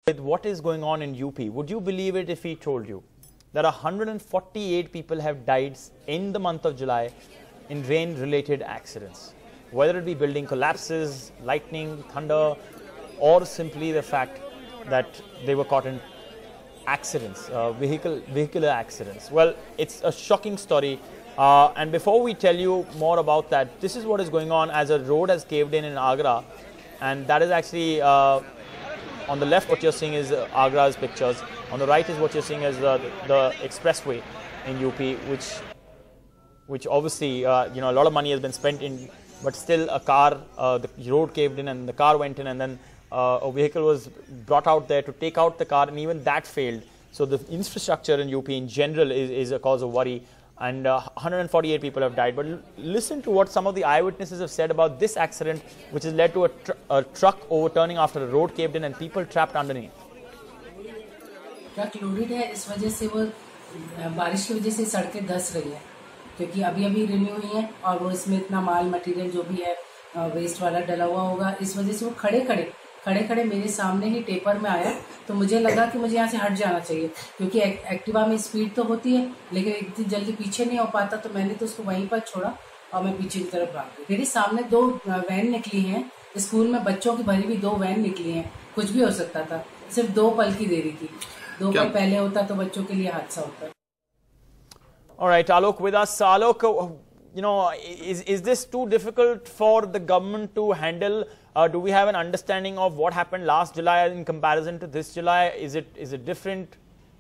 with what is going on in UP, would you believe it if he told you that 148 people have died in the month of July in rain-related accidents? Whether it be building collapses, lightning, thunder, or simply the fact that they were caught in accidents, vehicular accidents. Well, it's a shocking story. And before we tell you more about that, this is what is going on as a road has caved in Agra. And that is actually, on the left what you're seeing is Agra's pictures. On the right is what you're seeing as the expressway in UP, which obviously, a lot of money has been spent in, but still a car, the road caved in and the car went in, and then a vehicle was brought out there to take out the car, and even that failed. So the infrastructure in UP in general is a cause of worry, and 148 people have died. But listen to what some of the eyewitnesses have said about this accident, which has led to a truck overturning after a road caved in and people trapped underneath. Truck loaded है, इस वजह से वो बारिश की वजह से सड़कें धंस रही है, क्योंकि अभी रिन्यू हुई है और वो इसमें इतना माल मटेरियल जो भी है वेस्ट वाला डला हुआ होगा, इस वजह से वो खड़े मेरे सामने ही टेपर में आया। तो मुझे लगा कि मुझे यहाँ से हट जाना चाहिए, क्योंकि एक्टिवा में स्पीड तो होती है लेकिन इतनी जल्दी पीछे नहीं हो पाता। तो मैंने तो उसको वहीं पर छोड़ा और मैं पीछे की तरफ भाग गई। मेरे सामने 2 वैन निकली हैं, स्कूल में बच्चों की भरी हुई 2 वैन निकली हैं। कुछ भी हो सकता था, सिर्फ 2 पल की देरी थी। 2 पल पहले होता तो बच्चों के लिए हादसा होता। All right, Alok with us. Alok, is this too difficult for the government to handle? Do we have an understanding of what happened last July in comparison to this July? Is it different?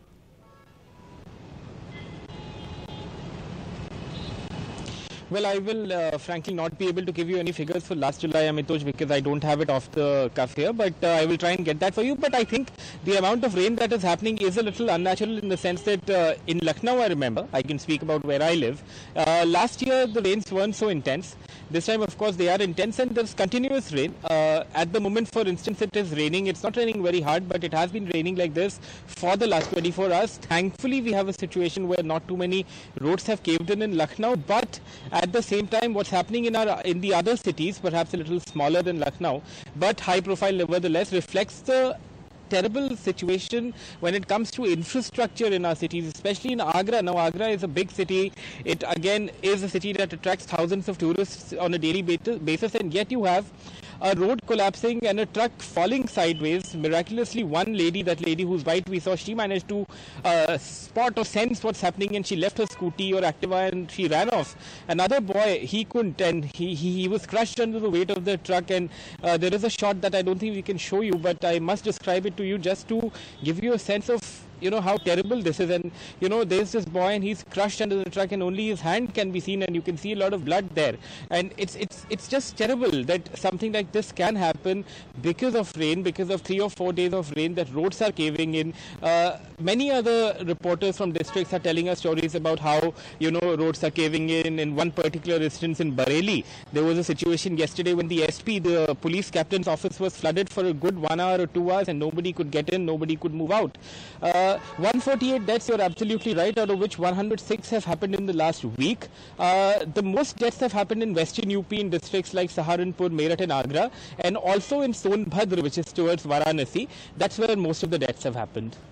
Well, I will frankly not be able to give you any figures for last July, Amitosh, because I don't have it off the cuff here, but I will try and get that for you. But I think the amount of rain that is happening is a little unnatural in the sense that in Lucknow, I remember, I can speak about where I live, last year the rains weren't so intense. This time, of course, they are intense and there's continuous rain. At the moment, for instance, it is raining. It's not raining very hard, but it has been raining like this for the last 24 hours. Thankfully, we have a situation where not too many roads have caved in Lucknow, but at the same time, what's happening in the other cities, perhaps a little smaller than Lucknow, but high profile nevertheless, reflects the terrible situation when it comes to infrastructure in our cities, especially in Agra. Now, Agra is a big city. It again is a city that attracts thousands of tourists on a daily basis, and yet you have a road collapsing and a truck falling sideways. Miraculously, one lady, that lady whose bite we saw, she managed to spot or sense what's happening, and she left her scooty or Activa and she ran off. Another boy, he couldn't, and he was crushed under the weight of the truck. And there is a shot that I don't think we can show you, but I must describe it to you just to give you a sense of how terrible this is. And there's this boy and he's crushed under the truck and only his hand can be seen, and you can see a lot of blood there. And it's just terrible that something like this can happen because of rain, because of 3 or 4 days of rain, that roads are caving in. Many other reporters from districts are telling us stories about how roads are caving in. In one particular instance in Bareilly, there was a situation yesterday when the SP, the police captain's office, was flooded for a good 1 hour or 2 hours and nobody could get in, nobody could move out. 148 deaths, you're absolutely right, out of which 106 have happened in the last week. The most deaths have happened in western UP in districts like Saharanpur, Meerut and Agra, and also in Sonbhadra, which is towards Varanasi. That's where most of the deaths have happened.